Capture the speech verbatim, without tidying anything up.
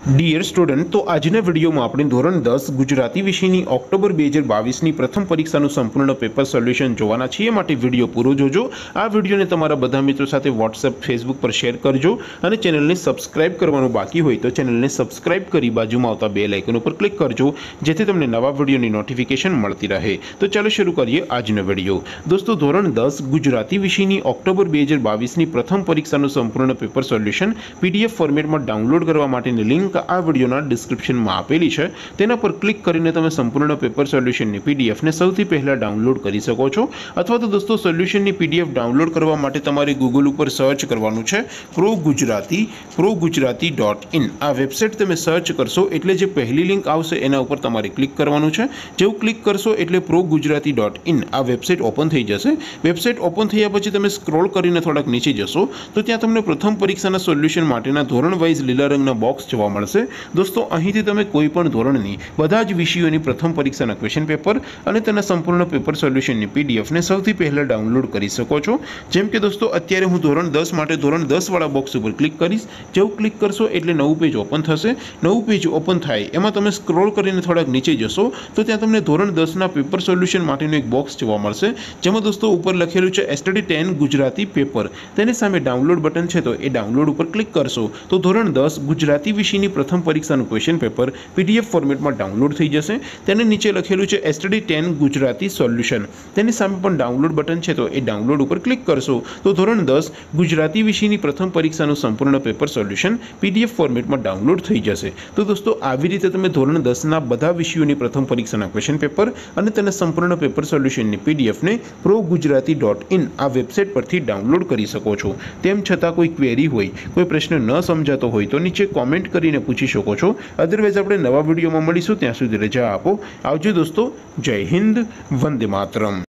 Dear student, तो આજના વિડીયોમાં આપણે ધોરણ દસ ગુજરાતી વિષયની ઓક્ટોબર બે હજાર બાવીસની પ્રથમ પરીક્ષાનું સંપૂર્ણ પેપર સોલ્યુશન જોવાના છીએ। માટે વિડીયો પૂરો જોજો। આ વિડીયોને તમારા બધા મિત્રો સાથે વોટ્સએપ ફેસબુક પર શેર કરજો અને ચેનલને સબસ્ક્રાઇબ કરવાનું બાકી હોય તો ચેનલને સબસ્ક્રાઇબ કરી બાજુમાં આવતા બેલ આઇકન ઉપર ક્લિક કરજો, જેથી તમને નવા વિડીયોની નોટિફિકેશન મળતી રહે। તો ચાલો શરૂ કરીએ આજનો વિડીયો। દોસ્તો, ધોરણ દસ ગુજરાતી વિષયની ઓક્ટોબર બે હજાર બાવીસની પ્રથમ પરીક્ષાનું સંપૂર્ણ પેપર સોલ્યુશન પીડીએફ ફોર્મેટમાં ડાઉનલોડ કરવા માટેની લિંક આ વિડિયોના ડિસ્ક્રિપ્શનમાં આપેલી છે। તેના પર ક્લિક કરીને તમે સંપૂર્ણ પેપર સોલ્યુશનની પીડીએફ ને સૌથી પહેલા ડાઉનલોડ કરી શકો છો। અથવા તો દોસ્તો, સોલ્યુશનની પીડીએફ ડાઉનલોડ કરવા માટે તમારે ગૂગલ ઉપર સર્ચ કરવાનું છે pro Gujarati pro Gujarati dot in. આ વેબસાઇટ તમે સર્ચ કરશો એટલે જે પહેલી લિંક આવશે એના ઉપર તમારે ક્લિક કરવાનું છે। જેવું ક્લિક કરશો એટલે પ્રો ગુજરાતી ડોટ ઇન આ વેબસાઇટ ઓપન થઈ જશે। વેબસાઇટ ઓપન થયા પછી તમે સ્ક્રોલ કરીને થોડાક નીચે જશો તો ત્યાં તમને પ્રથમ પરીક્ષાના સોલ્યુશન માટેના ધોરણ વાઇઝ લીલા રંગના બોક્સ જોવા મળશે। दोस्तों, અહીંથી તમે કોઈ પણ ધોરણની બધા જ વિષયોની પ્રથમ પરીક્ષાના ક્વેશ્ચન પેપર અને તેના સંપૂર્ણ પેપર સોલ્યુશનની પીડીએફ ને સૌથી પહેલા ડાઉનલોડ કરી શકો છો। જેમ કે દોસ્તો, અત્યારે હું ધોરણ દસ માટે ધોરણ દસ વાળા બોક્સ ઉપર ક્લિક કરીશ। જેવું ક્લિક કરશો એટલે નવું પેજ ઓપન થશે। નવું પેજ ઓપન થાય એમાં તમે સ્ક્રોલ કરીને થોડાક નીચે જશો તો ત્યાં તમને ધોરણ દસ ના પેપર સોલ્યુશન માટેનું એક બોક્સ જોવા મળશે, જેમાં દોસ્તો ઉપર લખેલું છે એસટીડી ટેન ગુજરાતી પેપર। તેની સામે ડાઉનલોડ બટન છે, તો એ ડાઉનલોડ ઉપર ક્લિક કરશો તો ધોરણ દસ ગુજરાતી વિષયની પ્રથમ પરીક્ષાનું ક્વેશ્ચન પેપર પીડીએફ ફોર્મેટમાં ડાઉનલોડ થઈ જશે। તેને નીચે લખેલું છે એસટીડી ટેન ગુજરાતી સોલ્યુશન। તેની સામે પણ ડાઉનલોડ બટન છે, તો એ ડાઉનલોડ ઉપર ક્લિક કરશો તો ધોરણ દસ ગુજરાતી વિષયની પ્રથમ પરીક્ષાનું સંપૂર્ણ પેપર સોલ્યુશન પીડીએફ ફોર્મેટમાં ડાઉનલોડ થઈ જશે। તો દોસ્તો, આવી રીતે તમે ધોરણ દસના બધા વિષયોની પ્રથમ પરીક્ષાના ક્વેશ્ચન પેપર અને તેના સંપૂર્ણ પેપર સોલ્યુશનની પીડીએફને પ્રો ગુજરાતી ડોટ ઇન આ વેબસાઇટ પરથી ડાઉનલોડ કરી શકો છો। તેમ છતાં કોઈ ક્વેરી હોય, કોઈ પ્રશ્ન ન સમજાતો હોય તો નીચે કોમેન્ટ કરીને પૂછી શકો છો। અદરવાઇઝ આપણે નવા વિડીયોમાં મળીશું, ત્યાં સુધી રજા આપો। આવજો દોસ્તો, જય હિન્દ, વંદે માતરમ।